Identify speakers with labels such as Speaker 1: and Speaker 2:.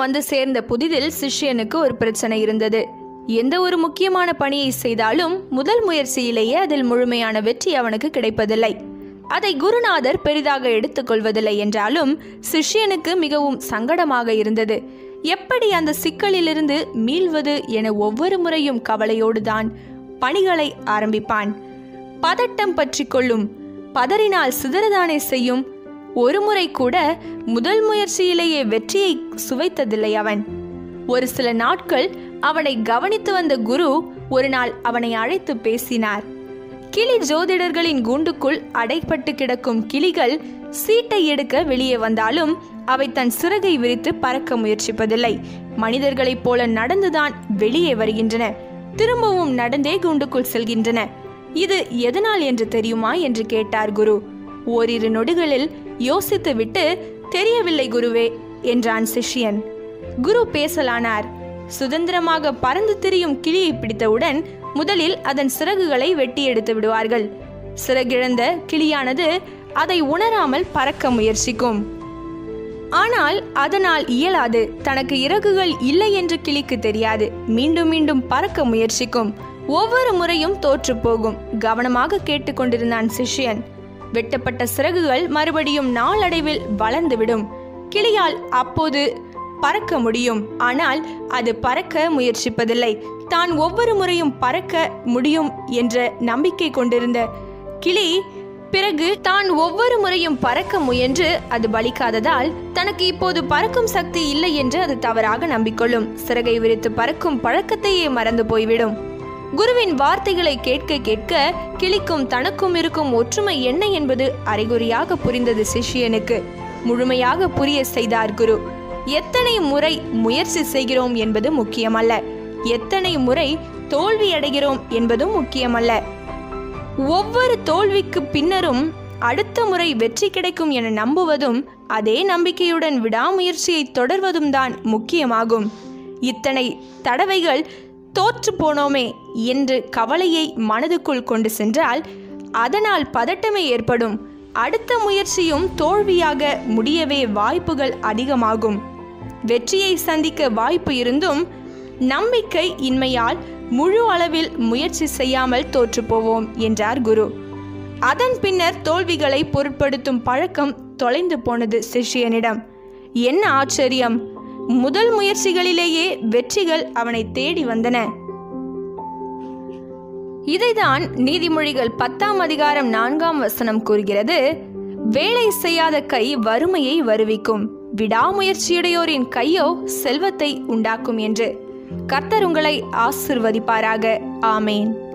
Speaker 1: வந்து சேர்ந்த புதிதில் சிஷ்யனுக்கு ஒரு பிரச்சனை இருந்தது. எந்த ஒரு முக்கியமான பணியை செய்தாலும் முதல் முயற்சியிலேயே அதில் முழுமையான வெற்றி அவனுக்கு கிடைப்பதில்லை. அதை குருநாதர் பெரிதாக எடுத்துக்கொள்வதில்லை என்றாலும் சிஷ்யனுக்கு மிகவும் சங்கடமாக இருந்தது. எப்படி அந்த சிக்கலிலிருந்து மீள்வது என ஒவ்வொரு முறையும் கவலையோடு தான் பணிகளை ஆரம்பிப்பான். பதட்டம் பற்றி கொள்ளும், பதறினால் சிதறதானே செய்யும். ஒரு முறை கூட முதல் முயற்சியிலேயே வெற்றியை சுவைத்ததில்லை அவன். ஒரு சில நாட்கள் அவனை கவனித்து வந்த குரு ஒரு நாள் அவனை அழைத்து பேசினார். கிளி ஜோதிடர்களின் கூண்டுக்குள் அடைப்பட்டு கிடக்கும் கிளிகள் சீட்டை எடுக்க வெளியே வந்தாலும் அவை தன் சிறகை விரித்து பறக்க முயற்சிப்பதில்லை. மனிதர்களைப் போல நடந்துதான் வெளியே வருகின்றன, திரும்பவும் நடந்தே கூண்டுக்குள் செல்கின்றன. இது எதனால் என்று தெரியுமா என்று கேட்டார் குரு. ஓரிரு நொடிகளில் யோசித்துவிட்டு, தெரியவில்லை குருவே என்றான் சிஷ்யன். குரு பேசலானார். சுதந்திரமாக பறந்து திரியும் கிளியை பிடித்தவுடன் முதலில் அதன் சிறகுகளை வெட்டி எடுத்து விடுவார்கள். சிறகிழந்த கிளியானது அதை உணராமல் பறக்க முயற்சிக்கும். ஆனால் அதனால் இயலாது. தனக்கு இறகுகள் இல்லை என்று கிளிக்கு தெரியாது. மீண்டும் மீண்டும் பறக்க முயற்சிக்கும். ஒவ்வொரு முறையும் தோற்று போகும். கவனமாக கேட்டுக்கொண்டிருந்தான் சிஷ்யன். வெட்டப்பட்ட சிறகுகள் மறுபடியும் நாளடைவில் வளர்ந்துவிடும். கிளியால் அப்போது பறக்க முடியும். ஆனால் அது பறக்க முயற்சிப்பதில்லை. தான் ஒவ்வொரு முறையும் பறக்க முடியும் என்ற நம்பிக்கை கொண்டிருந்த கிளி பிறகு தான் ஒவ்வொரு முறையும் பறக்க முயன்று அது பலிக்காததால் தனக்கு இப்போது பறக்கும் சக்தி இல்லை என்று அது தவறாக நம்பிக்கொள்ளும். சிறகை விரித்து பறக்கும் பழக்கத்தையே மறந்து போய்விடும். குருவின் வார்த்தைகளை கேட்க கேட்க கிளிக்கும் தனக்கும் இருக்கும் ஒற்றுமை என்ன என்பது அறிகுறியாக புரிந்தது சிஷ்யனுக்கு. முழுமையாக புரிய செய்தார் குரு. எத்தனை முறை முயற்சி செய்கிறோம் என்பது முக்கியமல்ல, எத்தனை முறை தோல்வி அடைகிறோம் என்பதும் முக்கியமல்ல. ஒவ்வொரு தோல்விக்கு பின்னரும் அடுத்த முறை வெற்றி கிடைக்கும் என நம்புவதும் அதே நம்பிக்கையுடன் விடாமுயற்சியை தொடர்வதும் தான் முக்கியமாகும். இத்தனை தடவைகள் தோற்று போனோமே என்று கவலையை மனதுக்குள் கொண்டு சென்றால் அதனால் பதட்டமே ஏற்படும். அடுத்த முயற்சியும் தோல்வியாக முடியவே வாய்ப்புகள் அதிகமாகும். வெற்றியை சந்திக்க வாய்ப்பு இருந்தும் நம்பிக்கை இன்மையால் முழு அளவில் முயற்சி செய்யாமல் தோற்று போவோம் என்றார் குரு. அதன் பின்னர் தோல்விகளை பொருட்படுத்தும் பழக்கம் தொலைந்து போனது சிஷ்யனிடம். என்ன ஆச்சரியம்! முதல் முயற்சிகளிலேயே வெற்றிகள் அவனை தேடி வந்தன. இதைதான் நீதிமொழிகள் 10ஆம் அதிகாரம் 4ஆம் வசனம் கூறுகிறது. வேலை செய்யாத கை வறுமையை வருவிக்கும், விடாமுயற்சியுடையோரின் கையோ செல்வத்தை உண்டாக்கும் என்று. கர்த்தர் உங்களை ஆசீர்வதிப்பாராக. ஆமேன்.